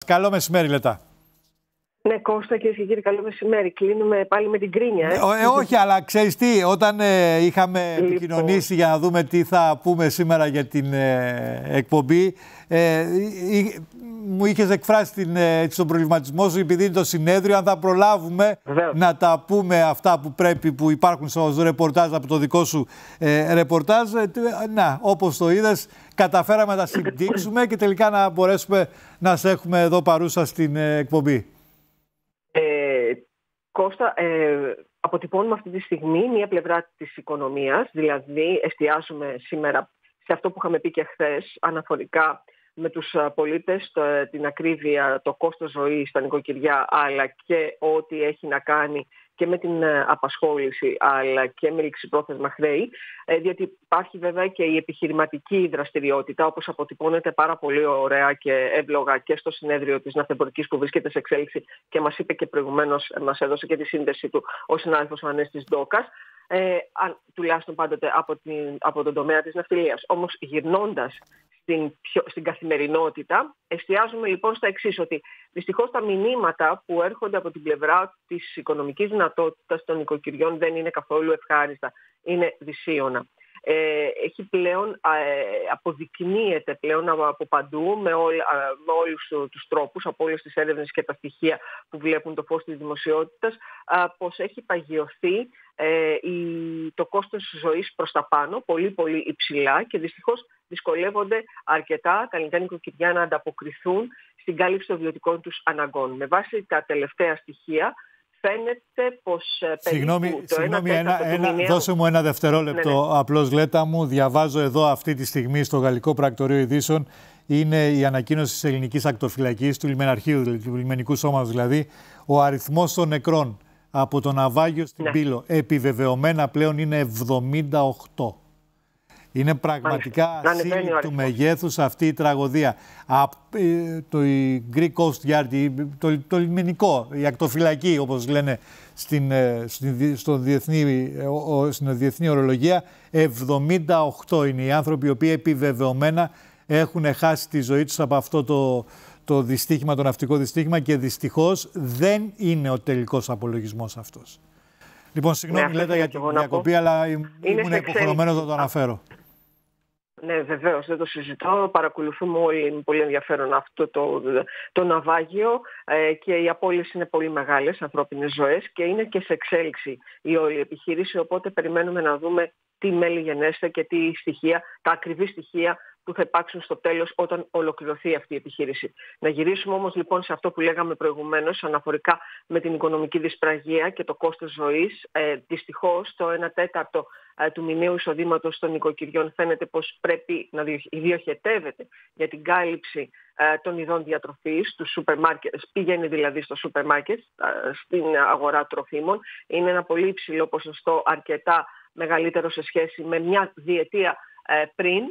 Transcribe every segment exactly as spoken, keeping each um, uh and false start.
Καλό μεσημέρι, Λετά. Ναι, Κώστα, κυρίες και κύριοι, καλό μεσημέρι. Κλείνουμε πάλι με την κρίνια. Ε, ε, όχι, αλλά ξέρεις τι, όταν ε, είχαμε λοιπόν επικοινωνήσει για να δούμε τι θα πούμε σήμερα για την ε, εκπομπή, ε, ε, μου είχες εκφράσει την, ε, τον προβληματισμό σου, επειδή είναι το συνέδριο, αν θα προλάβουμε Βεβαίως. να τα πούμε αυτά που πρέπει, που υπάρχουν στο ρεπορτάζ από το δικό σου ε, ρεπορτάζ. Ε, να, όπως το είδες, καταφέραμε να τα συμπτύξουμε και τελικά να μπορέσουμε να σε έχουμε εδώ παρούσα στην ε, εκπομπή. Ε, Κώστα, ε, αποτυπώνουμε αυτή τη στιγμή μία πλευρά της οικονομίας, δηλαδή εστιάζουμε σήμερα σε αυτό που είχαμε πει και χθες, αναφορικά με τους πολίτες, το, την ακρίβεια, το κόστος ζωής στα νοικοκυριά, αλλά και ό,τι έχει να κάνει και με την απασχόληση, αλλά και με ληξιπρόθεσμα χρέη, διότι υπάρχει βέβαια και η επιχειρηματική δραστηριότητα, όπως αποτυπώνεται πάρα πολύ ωραία και εύλογα και στο συνέδριο της ναυτεμπορικής που βρίσκεται σε εξέλιξη και μας είπε και προηγουμένως, μας έδωσε και τη σύνδεση του ο συνάδελφος Ανέστης Ντόκας, ε, τουλάχιστον πάντοτε από, την, από τον τομέα της ναυτιλίας. Όμως γυρνώντας Στην, πιο, στην καθημερινότητα, εστιάζουμε λοιπόν στα εξής, ότι δυστυχώς τα μηνύματα που έρχονται από την πλευρά της οικονομικής δυνατότητας των νοικοκυριών δεν είναι καθόλου ευχάριστα, είναι δυσίωνα. Ε, έχει πλέον, ε, αποδεικνύεται πλέον από παντού με, ό, με όλους τους τρόπους, από όλες τις έρευνες και τα στοιχεία που βλέπουν το φως της δημοσιότητας, ε, πως έχει παγιωθεί ε, η, το κόστος ζωής προς τα πάνω, πολύ πολύ υψηλά, και δυστυχώς δυσκολεύονται αρκετά τα ελληνικά νοικοκυριά να ανταποκριθούν στην κάλυψη των βιωτικών τους αναγκών. Με βάση τα τελευταία στοιχεία, φαίνεται πως Συγγνώμη, περίπου το συγγνώμη ένα ένα, ένα, μηνιαίου... δώσε μου ένα δευτερόλεπτο, ναι, ναι. απλώς Λέτα μου. Διαβάζω εδώ αυτή τη στιγμή στο Γαλλικό Πρακτορείο Ειδήσεων. Είναι η ανακοίνωση της ελληνικής ακτοφυλακής, του λιμεναρχείου, του λιμενικού σώματος δηλαδή, ο αριθμός των νεκρών από το ναυάγιο στην ναι. Πύλο επιβεβαιωμένα πλέον είναι εβδομήντα οκτώ. Είναι πραγματικά ασύλληπτου μεγέθους αυτή η τραγωδία. Α, το η Greek Coast Guard, το, το λιμενικό, η ακτοφυλακή όπως λένε στην, στην, στο διεθνή, στην διεθνή ορολογία, εβδομήντα οκτώ είναι οι άνθρωποι οι οποίοι επιβεβαιωμένα έχουν χάσει τη ζωή τους από αυτό το, το δυστύχημα, το ναυτικό δυστύχημα, και δυστυχώς δεν είναι ο τελικός απολογισμός αυτός. Λοιπόν, συγγνώμη ναι, Λέτα για την διακοπή, αλλά ήμουν υποχρεωμένος να το αναφέρω. Ναι, βεβαίως, δεν το συζητώ. Παρακολουθούμε όλοι με πολύ ενδιαφέρον αυτό το, το ναυάγιο ε, και οι απώλειες είναι πολύ μεγάλες, ανθρώπινες ζωές, και είναι και σε εξέλιξη η όλη επιχείρηση, οπότε περιμένουμε να δούμε τι μέλη γενέστε και τι στοιχεία, τα ακριβή στοιχεία που θα υπάρξουν στο τέλος όταν ολοκληρωθεί αυτή η επιχείρηση. Να γυρίσουμε όμως λοιπόν σε αυτό που λέγαμε προηγουμένως αναφορικά με την οικονομική δυσπραγία και το κόστος ζωής. Ε, δυστυχώς το ένα τέταρτο ε, του μηνιαίου εισοδήματος των νοικοκυριών φαίνεται πως πρέπει να διοχετεύεται για την κάλυψη ε, των ειδών διατροφής, του σούπερ μάρκετ, πηγαίνει δηλαδή στο σούπερ μάρκετ, ε, στην αγορά τροφίμων. Είναι ένα πολύ υψηλό ποσοστό, αρκετά μεγαλύτερο σε σχέση με μια διετία ε, πριν.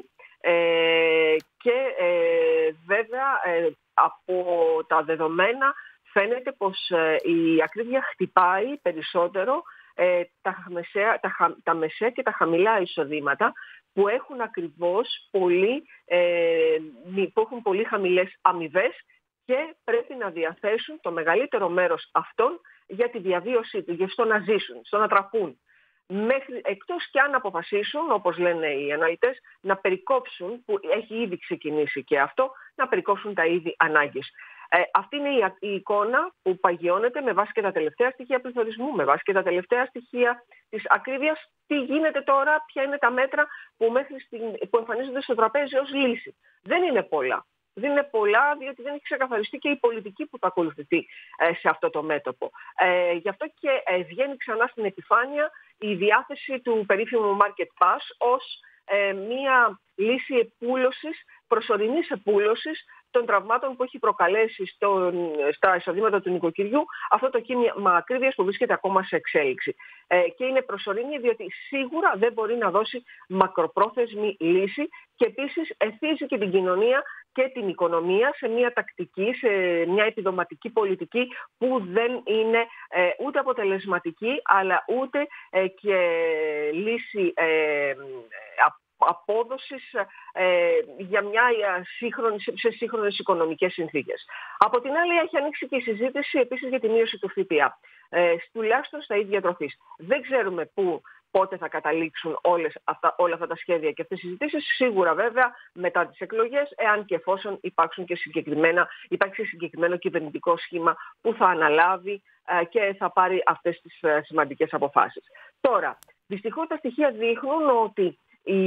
Ε, και ε, βέβαια ε, από τα δεδομένα φαίνεται πως ε, η ακρίβεια χτυπάει περισσότερο ε, τα, μεσαία, τα, τα μεσαία και τα χαμηλά εισοδήματα που έχουν ακριβώς πολύ, ε, που έχουν πολύ χαμηλές αμοιβές και πρέπει να διαθέσουν το μεγαλύτερο μέρος αυτών για τη διαβίωσή του, για στο να ζήσουν, στο να τραπούν. Μέχρι, εκτός και αν αποφασίσουν, όπως λένε οι αναλυτές, να περικόψουν, που έχει ήδη ξεκινήσει και αυτό, να περικόψουν τα είδη ανάγκης. Ε, αυτή είναι η, η εικόνα που παγιώνεται με βάση και τα τελευταία στοιχεία πληθωρισμού, με βάση και τα τελευταία στοιχεία της ακρίβειας. Τι γίνεται τώρα, ποια είναι τα μέτρα που, μέχρι στην, που εμφανίζονται στο τραπέζι ως λύση. Δεν είναι πολλά. Δεν είναι πολλά, διότι δεν έχει ξεκαθαριστεί και η πολιτική που θα ακολουθηθεί ε, σε αυτό το μέτωπο. Ε, γι' αυτό και ε, βγαίνει ξανά στην επιφάνεια η διάθεση του περίφημου Market Pass ως ε, μία λύση επούλωσης, προσωρινής επούλωσης των τραυμάτων που έχει προκαλέσει στον, στα εισοδήματα του νοικοκυριού αυτό το κίνημα ακρίβειας που βρίσκεται ακόμα σε εξέλιξη. Ε, και είναι προσωρινή διότι σίγουρα δεν μπορεί να δώσει μακροπρόθεσμη λύση και επίσης εθίζει και την κοινωνία και την οικονομία σε μια τακτική, σε μια επιδοματική πολιτική που δεν είναι ε, ούτε αποτελεσματική αλλά ούτε ε, και λύση ε, απόδοσης ε, για μια σύγχρονη, σε σύγχρονες οικονομικές συνθήκες. Από την άλλη έχει ανοίξει και η συζήτηση επίσης για τη μείωση του ΦΠΑ, ε, τουλάχιστον στα ίδια τροφής. Δεν ξέρουμε πού, πότε θα καταλήξουν όλες αυτά, όλα αυτά τα σχέδια και αυτές οι συζητήσεις. Σίγουρα βέβαια μετά τις εκλογές, εάν και εφόσον υπάρξουν και συγκεκριμένα, υπάρξει συγκεκριμένο κυβερνητικό σχήμα που θα αναλάβει ε, και θα πάρει αυτές τις ε, σημαντικές αποφάσεις. Τώρα, δυστυχώς τα στοιχεία δείχνουν ότι οι...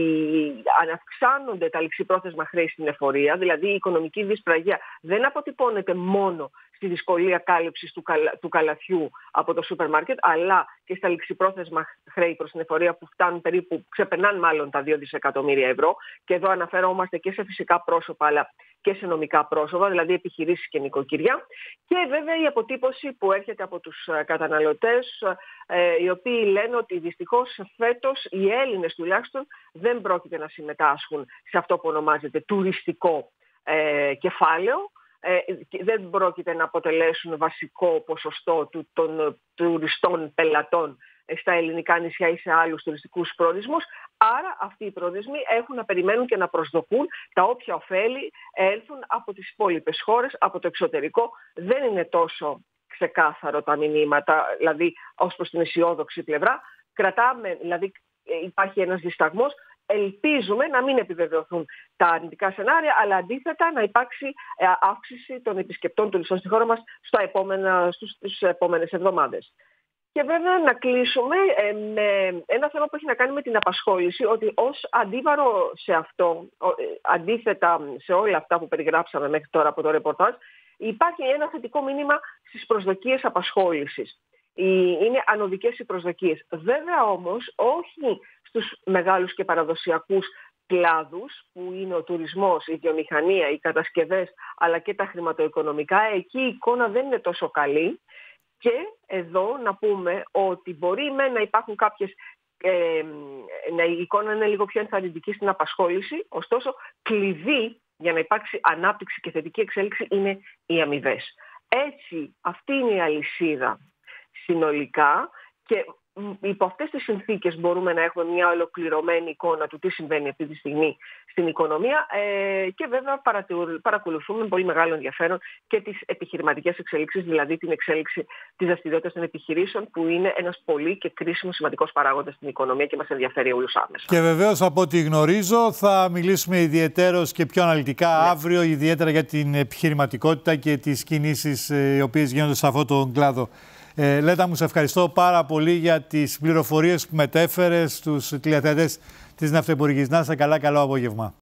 αναυξάνονται τα ληξιπρόθεσμα χρέη στην εφορία, δηλαδή η οικονομική δυσπραγία δεν αποτυπώνεται μόνο στη δυσκολία κάλυψης του, καλα... του καλαθιού από το σούπερ μάρκετ, αλλά και στα ληξιπρόθεσμα χρέη προς την εφορία που φτάνουν περίπου, ξεπερνάνε μάλλον τα δύο δισεκατομμύρια ευρώ. Και εδώ αναφερόμαστε και σε φυσικά πρόσωπα, αλλά και σε νομικά πρόσωπα, δηλαδή επιχειρήσεις και νοικοκυριά. Και βέβαια η αποτύπωση που έρχεται από τους καταναλωτές, ε, οι οποίοι λένε ότι δυστυχώς φέτος οι Έλληνες τουλάχιστον δεν πρόκειται να συμμετάσχουν σε αυτό που ονομάζεται τουριστικό ε, κεφάλαιο. Ε, δεν πρόκειται να αποτελέσουν βασικό ποσοστό του, των τουριστών πελατών στα ελληνικά νησιά ή σε άλλους τουριστικούς προορισμούς. Άρα αυτοί οι προορισμοί έχουν να περιμένουν και να προσδοκούν τα όποια ωφέλη έρθουν από τις υπόλοιπες χώρες, από το εξωτερικό. Δεν είναι τόσο ξεκάθαρο τα μηνύματα, δηλαδή ως προς την αισιόδοξη πλευρά. Κρατάμε, δηλαδή υπάρχει ένας δισταγμός. Ελπίζουμε να μην επιβεβαιωθούν τα αρνητικά σενάρια, αλλά αντίθετα να υπάρξει αύξηση των επισκεπτών τουριστών στη χώρα μας στα επόμενα, στους, στις επόμενες εβδομάδες. Και βέβαια να κλείσουμε ε, με ένα θέμα που έχει να κάνει με την απασχόληση, ότι ως αντίβαρο σε αυτό, ε, αντίθετα σε όλα αυτά που περιγράψαμε μέχρι τώρα από το ρεπορτάζ, υπάρχει ένα θετικό μήνυμα στις προσδοκίες απασχόλησης. Είναι ανωδικές οι προσδοκίες. Βέβαια όμως όχι στους μεγάλους και παραδοσιακούς κλάδους που είναι ο τουρισμός, η βιομηχανία, οι κατασκευές αλλά και τα χρηματοοικονομικά. Εκεί η εικόνα δεν είναι τόσο καλή και εδώ να πούμε ότι μπορεί με να υπάρχουν κάποιες, ε, να η εικόνα είναι λίγο πιο ενθαρρυντική στην απασχόληση, ωστόσο κλειδί για να υπάρξει ανάπτυξη και θετική εξέλιξη είναι οι αμοιβές. Έτσι αυτή είναι η αλυσίδα συνολικά και υπό αυτές τις συνθήκες μπορούμε να έχουμε μια ολοκληρωμένη εικόνα του τι συμβαίνει αυτή τη στιγμή στην οικονομία ε, και βέβαια παρακολουθούμε με πολύ μεγάλο ενδιαφέρον και τις επιχειρηματικές εξελίξεις, δηλαδή την εξέλιξη της δραστηριότητας των επιχειρήσεων που είναι ένας πολύ και κρίσιμος σημαντικός παράγοντας στην οικονομία και μας ενδιαφέρει όλους άμεσα. Και βεβαίως από ό,τι γνωρίζω θα μιλήσουμε ιδιαιτέρως και πιο αναλυτικά ναι. αύριο, ιδιαίτερα για την επιχειρηματικότητα και τις κινήσεις ε, οι οποίες γίνονται σε αυτόν τον κλάδο. Ε, Λέτα μου, σε ευχαριστώ πάρα πολύ για τις πληροφορίες που μετέφερες στους τηλεθεατές της Ναυτοεμπορικής. Να είστε καλά, καλό απόγευμα.